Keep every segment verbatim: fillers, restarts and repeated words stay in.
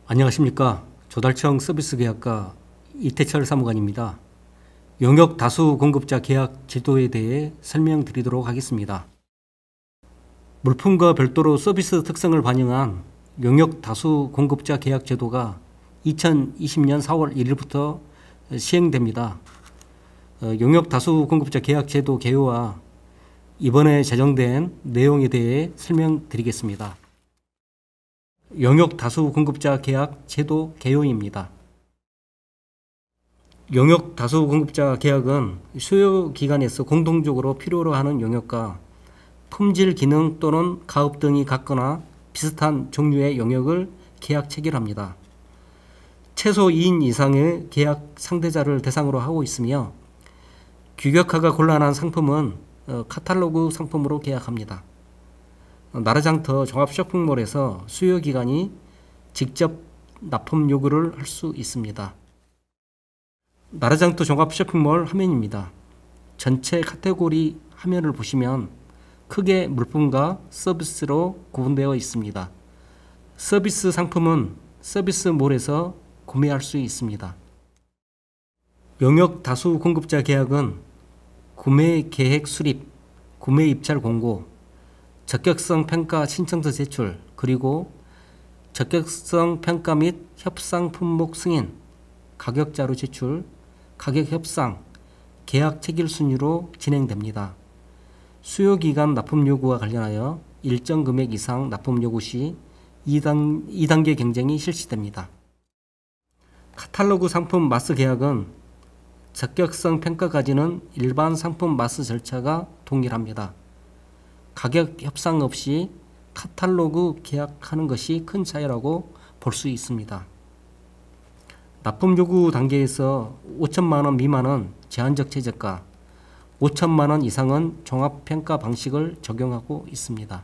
안녕하십니까. 조달청 서비스 계약과 이태철 사무관입니다. 용역 다수 공급자 계약 제도에 대해 설명드리도록 하겠습니다. 물품과 별도로 서비스 특성을 반영한 용역 다수 공급자 계약 제도가 이천이십 년 사월 일일부터 시행됩니다. 용역 다수 공급자 계약 제도 개요와 이번에 제정된 내용에 대해 설명드리겠습니다. 용역 다수 공급자 계약 제도 개요입니다. 용역 다수 공급자 계약은 수요 기관에서 공동적으로 필요로 하는 용역과 품질 기능 또는 가업 등이 같거나 비슷한 종류의 용역을 계약 체결합니다. 최소 이 인 이상의 계약 상대자를 대상으로 하고 있으며 규격화가 곤란한 상품은 카탈로그 상품으로 계약합니다. 나르장터 종합 쇼핑몰에서 수요 기관이 직접 납품 요구를 할 수 있습니다. 나르장터 종합 쇼핑몰 화면입니다. 전체 카테고리 화면을 보시면 크게 물품과 서비스로 구분되어 있습니다. 서비스 상품은 서비스몰에서 구매할 수 있습니다. 용역 다수 공급자 계약은 구매 계획 수립, 구매 입찰 공고, 적격성 평가 신청서 제출, 그리고 적격성 평가 및 협상 품목 승인, 가격 자료 제출, 가격 협상, 계약 체결 순위로 진행됩니다. 수요 기간 납품 요구와 관련하여 일정 금액 이상 납품 요구 시 이 단계 경쟁이 실시됩니다. 카탈로그 상품 마스 계약은 적격성 평가까지는 일반 상품 마스 절차가 동일합니다. 가격 협상 없이 카탈로그 계약하는 것이 큰 차이라고 볼 수 있습니다. 납품 요구 단계에서 오천만 원 미만은 제한적 최저가, 오천만 원 이상은 종합평가 방식을 적용하고 있습니다.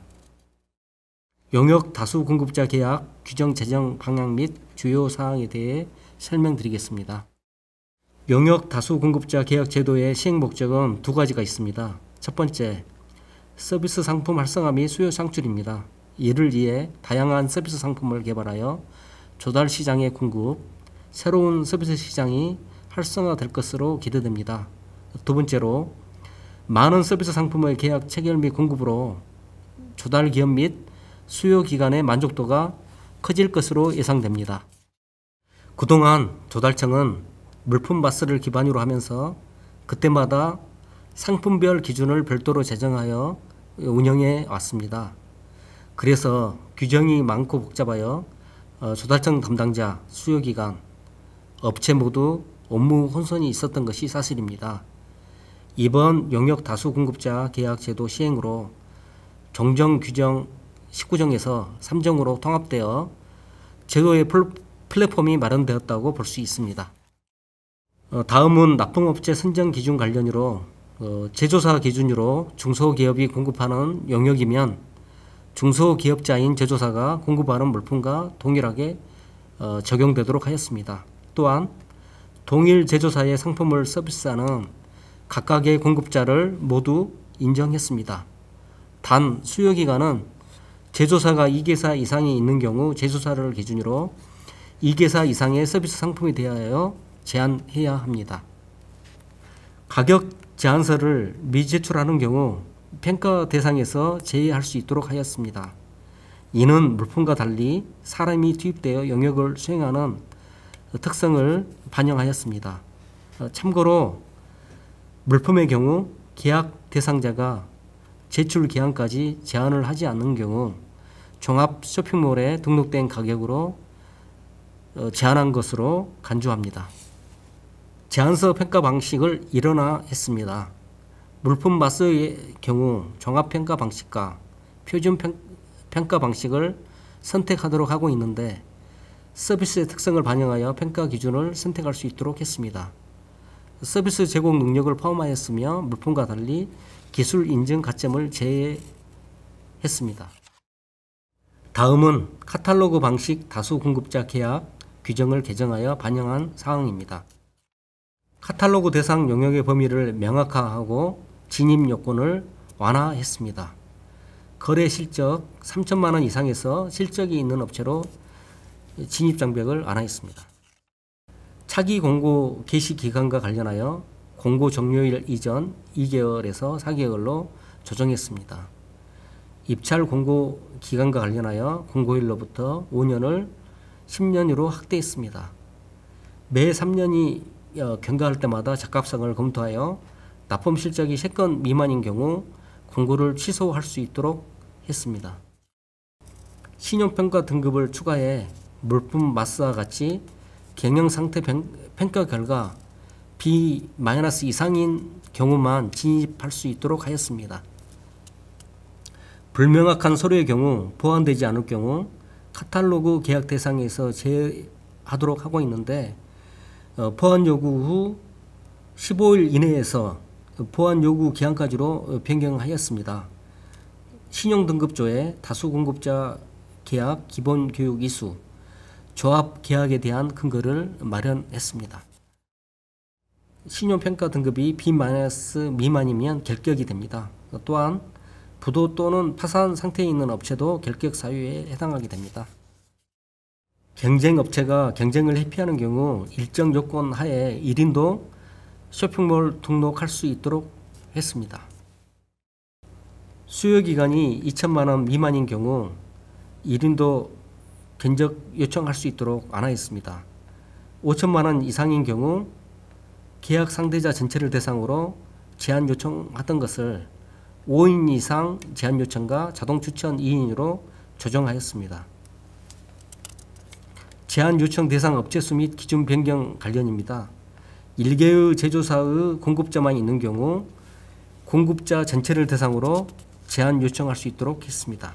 용역 다수 공급자 계약 규정 제정 방향 및 주요 사항에 대해 설명드리겠습니다. 용역 다수 공급자 계약 제도의 시행 목적은 두 가지가 있습니다. 첫 번째, 서비스 상품 활성화 및 수요 창출입니다. 이를 위해 다양한 서비스 상품을 개발하여 조달 시장에 공급, 새로운 서비스 시장이 활성화될 것으로 기대됩니다. 두 번째로, 많은 서비스 상품의 계약 체결 및 공급으로 조달 기업 및 수요 기관의 만족도가 커질 것으로 예상됩니다. 그동안 조달청은 물품 마스를 기반으로 하면서 그때마다 상품별 기준을 별도로 제정하여 운영해 왔습니다. 그래서 규정이 많고 복잡하여 조달청 담당자, 수요기관, 업체 모두 업무 혼선이 있었던 것이 사실입니다. 이번 용역 다수 공급자 계약 제도 시행으로 종정 규정 십구 정에서 삼 정으로 통합되어 제도의 플랫폼이 마련되었다고 볼 수 있습니다. 다음은 납품업체 선정 기준 관련으로 어, 제조사 기준으로 중소기업이 공급하는 용역이면 중소기업자인 제조사가 공급하는 물품과 동일하게 어, 적용되도록 하였습니다. 또한 동일 제조사의 상품을 서비스하는 각각의 공급자를 모두 인정했습니다. 단 수요기간은 제조사가 이 개사 이상이 있는 경우 제조사를 기준으로 이 개사 이상의 서비스 상품에 대하여 제한해야 합니다. 가격 제한서를 미제출하는 경우 평가 대상에서 제외할 수 있도록 하였습니다. 이는 물품과 달리 사람이 투입되어 영역을 수행하는 특성을 반영하였습니다. 참고로 물품의 경우 계약 대상자가 제출 기한까지 제한을 하지 않는 경우 종합 쇼핑몰에 등록된 가격으로 제한한 것으로 간주합니다. 제한서 평가 방식을 일원화했습니다. 물품 마스의 경우 종합평가 방식과 표준 평가 방식을 선택하도록 하고 있는데 서비스의 특성을 반영하여 평가 기준을 선택할 수 있도록 했습니다. 서비스 제공 능력을 포함하였으며 물품과 달리 기술 인증 가점을 제외했습니다. 다음은 카탈로그 방식 다수 공급자 계약 규정을 개정하여 반영한 사항입니다. 카탈로그 대상 용역의 범위를 명확화하고 진입 요건을 완화했습니다. 거래 실적 삼천만 원 이상에서 실적이 있는 업체로 진입장벽을 안하였습니다. 차기 공고 개시 기간과 관련하여 공고 종료일 이전 이 개월에서 사 개월로 조정했습니다. 입찰 공고 기간과 관련하여 공고일로부터 오 년을 십 년으로 확대했습니다. 매 삼 년이 경과할 때마다 적합성을 검토하여 납품 실적이 세 건 미만인 경우 공고를 취소할 수 있도록 했습니다. 신용평가 등급을 추가해 물품 마스와 같이 경영상태 평가 결과 비 마이너스 이상인 경우만 진입할 수 있도록 하였습니다. 불명확한 서류의 경우 보완되지 않을 경우 카탈로그 계약 대상에서 제외하도록 하고 있는데 어, 보완 요구 후 십오 일 이내에서 보완 요구 기한까지로 변경하였습니다. 신용등급조에 다수공급자 계약 기본교육 이수, 조합 계약에 대한 근거를 마련했습니다. 신용평가 등급이 비 마이너스 미만이면 결격이 됩니다. 또한 부도 또는 파산 상태에 있는 업체도 결격 사유에 해당하게 됩니다. 경쟁업체가 경쟁을 회피하는 경우 일정 요건 하에 일 인도 쇼핑몰 등록할 수 있도록 했습니다. 수요기간이 이천만 원 미만인 경우 일 인도 견적 요청할 수 있도록 안하였습니다. 오천만 원 이상인 경우 계약 상대자 전체를 대상으로 제한 요청하던 것을 오 인 이상 제한 요청과 자동 추천 이 인으로 조정하였습니다. 제한 요청 대상 업체 수 및 기준 변경 관련입니다. 일 개의 제조사의 공급자만 있는 경우 공급자 전체를 대상으로 제한 요청할 수 있도록 했습니다.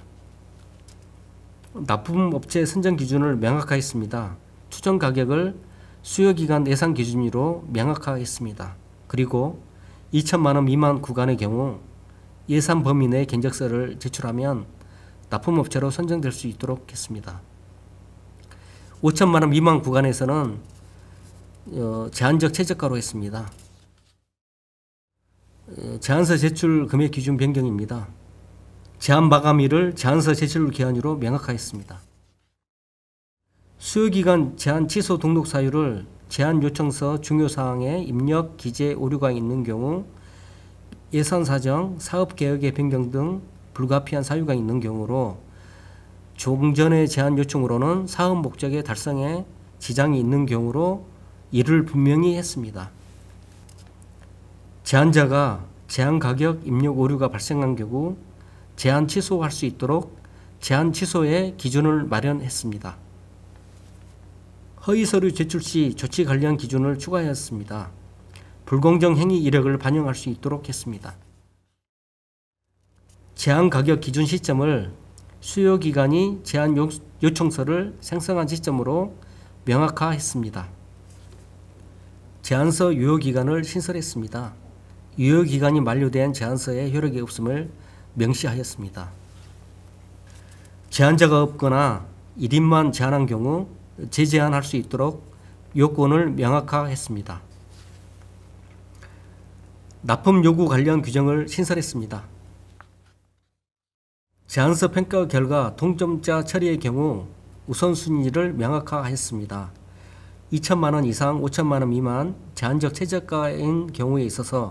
납품업체 선정 기준을 명확화했습니다. 추정 가격을 수요기간 예상 기준으로 명확화했습니다. 그리고 이천만 원 미만 구간의 경우 예산 범위 내 견적서를 제출하면 납품업체로 선정될 수 있도록 했습니다. 오천만 원 미만 구간에서는 어, 제한적 최저가로 했습니다. 어, 제안서 제출 금액 기준 변경입니다. 제한 마감일을 제안서 제출 기한으로 명확화했습니다. 수요기간 제한 취소 등록 사유를 제한 요청서 중요사항에 입력 기재 오류가 있는 경우 예산 사정, 사업 계획의 변경 등 불가피한 사유가 있는 경우로 종전의 제한 요청으로는 사업 목적의 달성에 지장이 있는 경우로 이를 분명히 했습니다. 제안자가 제한 가격 입력 오류가 발생한 경우 제한 취소할 수 있도록 제한 취소의 기준을 마련했습니다. 허위 서류 제출 시 조치 관련 기준을 추가하였습니다. 불공정 행위 이력을 반영할 수 있도록 했습니다. 제한 가격 기준 시점을 수요기간이 제한 요청서를 생성한 시점으로 명확화했습니다. 제안서 유효기간을 신설했습니다. 유효기간이 만료된 제안서에 효력이 없음을 명시하였습니다. 제안자가 없거나 일 인만 제안한 경우 재제안할 수 있도록 요건을 명확화했습니다. 납품 요구 관련 규정을 신설했습니다. 제안서 평가 결과 동점자 처리의 경우 우선순위를 명확화했습니다. 이천만 원 이상 오천만 원 미만 제한적 최저가인 경우에 있어서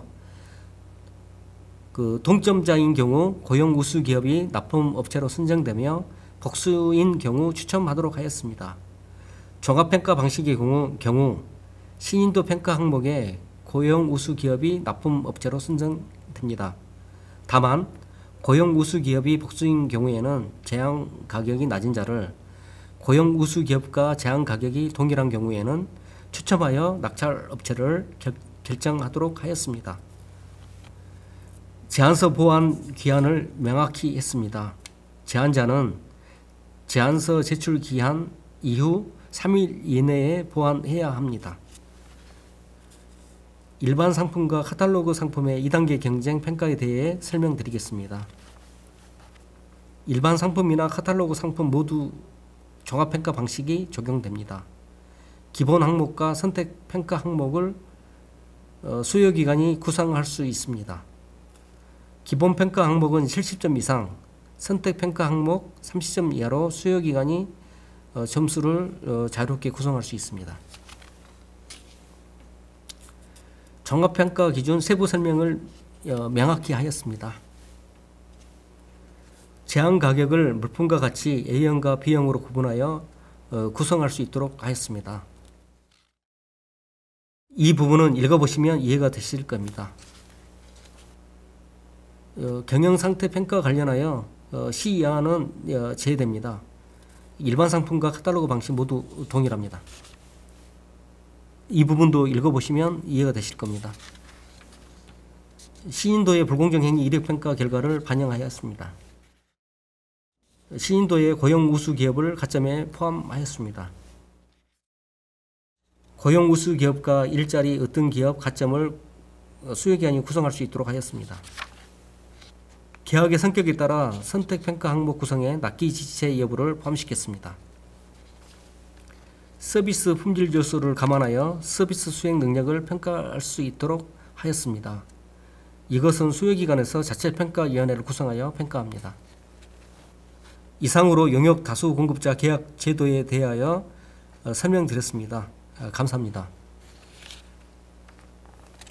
그 동점자인 경우 고용 우수 기업이 납품업체로 선정되며 복수인 경우 추첨하도록 하였습니다. 종합평가 방식의 경우, 경우 신인도 평가 항목에 고용 우수 기업이 납품업체로 선정됩니다. 다만 고용 우수 기업이 복수인 경우에는 제한 가격이 낮은 자를 고용 우수 기업과 제한 가격이 동일한 경우에는 추첨하여 낙찰 업체를 결, 결정하도록 하였습니다. 제안서 보완 기한을 명확히 했습니다. 제안자는 제안서 제출 기한 이후 삼 일 이내에 보완해야 합니다. 일반 상품과 카탈로그 상품의 이 단계 경쟁 평가에 대해 설명드리겠습니다. 일반 상품이나 카탈로그 상품 모두 종합평가 방식이 적용됩니다. 기본 항목과 선택 평가 항목을 수요기간이 구상할 수 있습니다. 기본 평가 항목은 칠십 점 이상, 선택 평가 항목 삼십 점 이하로 수요기간이 어, 점수를 어, 자유롭게 구성할 수 있습니다. 종합평가 기준 세부 설명을 어, 명확히 하였습니다. 제한 가격을 물품과 같이 A형과 B형으로 구분하여 어, 구성할 수 있도록 하였습니다. 이 부분은 읽어보시면 이해가 되실 겁니다. 어, 경영상태 평가 관련하여 어, 시 이하는 어, 제외됩니다. 일반 상품과 카탈로그 방식 모두 동일합니다. 이 부분도 읽어보시면 이해가 되실 겁니다. 시인도의 불공정 행위 이력평가 결과를 반영하였습니다. 시인도의 고용 우수 기업을 가점에 포함하였습니다. 고용 우수 기업과 일자리 어떤 기업 가점을 수요기한이 구성할 수 있도록 하였습니다. 계약의 성격에 따라 선택평가 항목 구성에 납기 지체 여부를 포함시켰습니다. 서비스 품질 요소를 감안하여 서비스 수행 능력을 평가할 수 있도록 하였습니다. 이것은 수요기관에서 자체평가위원회를 구성하여 평가합니다. 이상으로 용역 다수 공급자 계약 제도에 대하여 설명드렸습니다. 감사합니다.